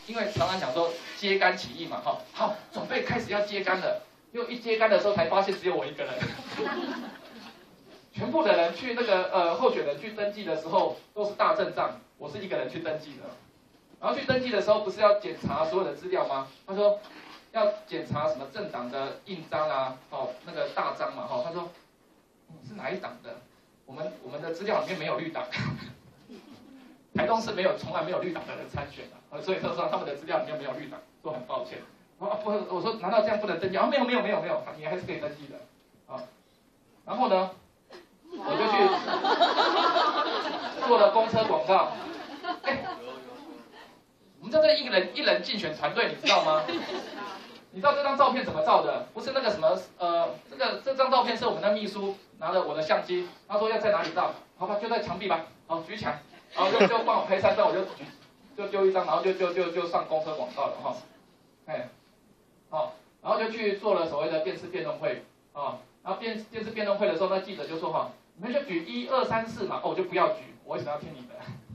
因为常常讲说揭竿起义嘛，哈，好，准备开始要揭竿了，结果一揭竿的时候才发现只有我一个人。全部的人去那个候选人去登记的时候都是大阵仗，我是一个人去登记的。然后去登记的时候不是要检查所有的资料吗？他说要检查什么政党的印章啊，哦那个大章嘛，哈，他说你是哪一党的？我们的资料里面没有绿党，台东是从来没有绿党的人参选的，所以他说他们的资料里面没有绿党，说很抱歉。不，我说难道这样不能登记？没有，你还是可以登记的，啊，然后呢？我就去做了公车广告。我们叫这一人竞选团队，你知道吗？你知道这张照片怎么照的？不是那个什么这张照片是我们的秘书拿着我的相机，他说要在哪里照？好吧，就在墙壁吧。好，举起来，然后就帮我拍3张，我就丢一张，然后就上公车广告了哈。好，然后就去做了所谓的电视辩论会啊。然后电视辩论会的时候，那记者就说哈，你们就举1、2、3、4嘛，我就不要举，我为什么要听你的？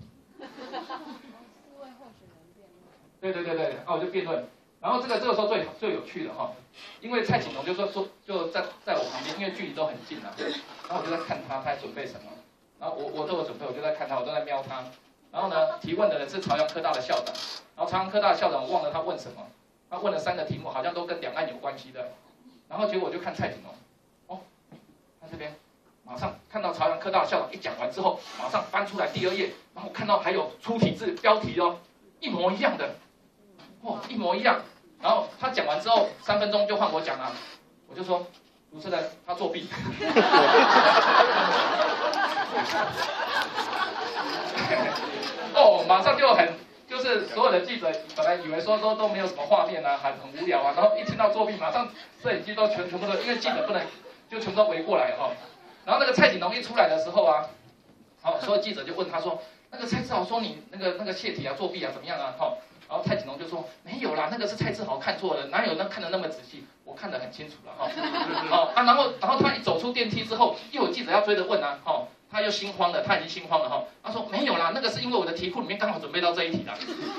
对，我就辩论。然后这个时候最有趣的哈，因为蔡锦龙就在我旁边，因为距离都很近啊，然后我就在看他在准备什么，然后我都有准备，我就在看他，我都在瞄他。然后呢，提问的人是朝阳科大的校长，然后朝阳科大的校长我忘了他问什么，他问了3个题目，好像都跟两岸有关系的。然后结果我就看蔡锦龙。他这边马上看到朝阳科大的校长一讲完之后，马上翻出来第2页，然后看到还有粗体字标题哦，一模一样的，一模一样。然后他讲完之后3分钟就换我讲了，我就说主持人他作弊。马上就是所有的记者本来以为说都没有什么画面啊，很无聊啊，然后一听到作弊，马上摄影机都全部都，因为记者不能。就全部都围过来哈，然后那个蔡锦龙一出来的时候啊，好，所有记者就问他说，那个蔡志豪说你那个泄题啊、作弊啊怎么样啊？哈，然后蔡锦龙就说没有啦，那个是蔡志豪看错了，哪有那看得那么仔细？我看得很清楚了哈。然后他一走出电梯之后，又有记者要追着问啊，他又心慌了，他已经心慌了哈。他说没有啦，那个是因为我的题库里面刚好准备到这一题啦。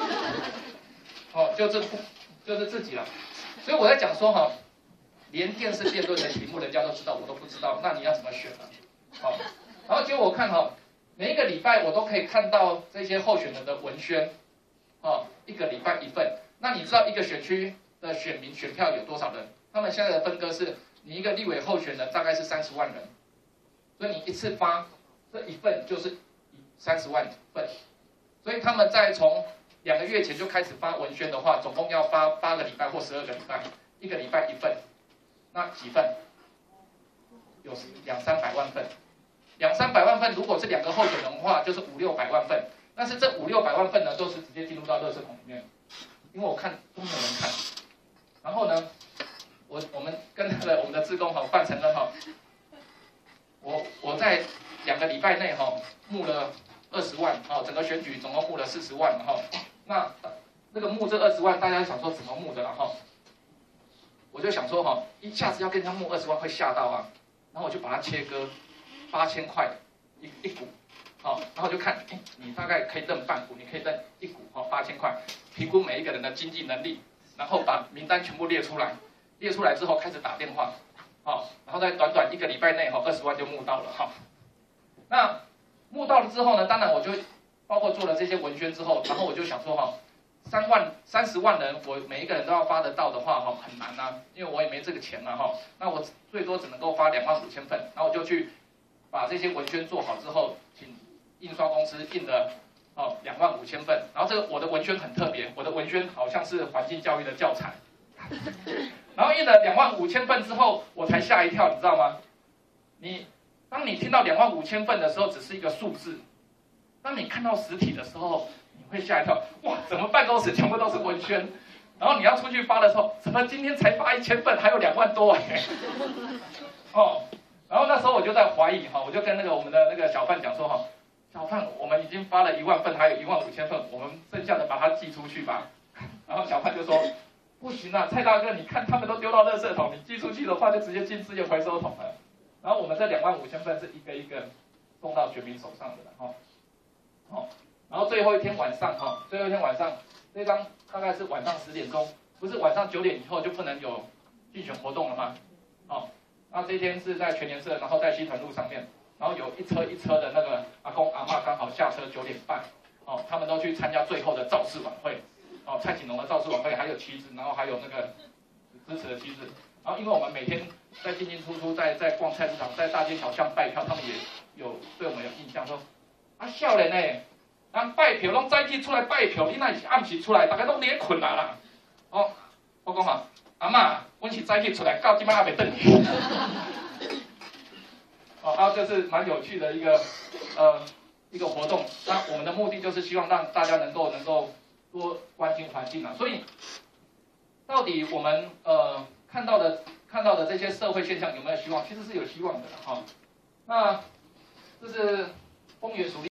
就是自己啦，所以我在讲说哈。连电视辩论的题目人家都知道，我都不知道，那你要怎么选呢？好，然后结果我看哈，每一个礼拜我都可以看到这些候选人的文宣，1个礼拜1份。那你知道一个选区的选票有多少人？他们现在的分割是，你一个立委候选人大概是30万人，所以你一次发这1份就是30万份，所以他们在从2个月前就开始发文宣的话，总共要发8个礼拜或12个礼拜，1个礼拜1份。那几份？有200、300万份，200、300万份，如果是2个候选人的话，就是500、600万份。但是这500、600万份呢，都是直接进入到垃圾桶里面，因为我看都没有人看。然后呢，我们跟我们的志工范承恩我在2个礼拜内募了20万整个选举总共募了40万那个募这20万，大家想说怎么募的了我就想说一下子要跟人家募20万会吓到啊，然后我就把它切割8000块一股，然后就看，你大概可以认半股，你可以认1股8000块，评估每一个人的经济能力，然后把名单全部列出来，列出来之后开始打电话，然后在短1个礼拜内20万就募到了那募到了之后呢，当然我就包括做了这些文宣之后，然后我就想说30万人，我每一个人都要发得到的话很难啊，因为我也没这个钱啊那我最多只能够发25000份，然后我就去把这些文宣做好之后，请印刷公司印了25000份，然后这个我的文宣很特别，我的文宣好像是环境教育的教材，然后印了25000份之后，我才吓一跳，你知道吗？当你听到25000份的时候，只是一个数字，当你看到实体的时候，你会吓一跳，哇，怎么办公室全部都是文宣？然后你要出去发的时候，怎么今天才发1000份，还有2万多然后那时候我就在怀疑我就跟我们的小范讲说小范，我们已经发了1万份，还有15000份，我们剩下的把它寄出去吧。然后小范就说不行啊，蔡大哥，你看他们都丢到垃圾桶，你寄出去的话就直接进资源回收桶了。然后我们这25000份是一个一个送到选民手上的然后最后一天晚上这张大概是晚上10点钟，不是晚上9点以后就不能有竞选活动了吗？哦，那这一天是在全联社，然后在西屯路上面，然后有一车一车的那个阿公阿嬷刚好下车9点半，哦，他们都去参加最后的造势晚会，哦，蔡景龙的造势晚会，还有旗子，然后还有那个支持的旗子，然后因为我们每天在进进出出，在逛菜市场，在大街小巷拜票，他们也有对我们有印象说，啊，少年呢，咱拜票拢早起出来拜票，你那是暗时出来，大家拢咧困啊啦。哦，我讲嘛，阿嬷，阮是早起出来，到今摆还袂转去。哦，啊，这是蛮有趣的一个活动。那我们的目的就是希望让大家能够多关心环境啊。所以，到底我们看到的这些社会现象有没有希望？其实是有希望的哈。那这是丰原属地。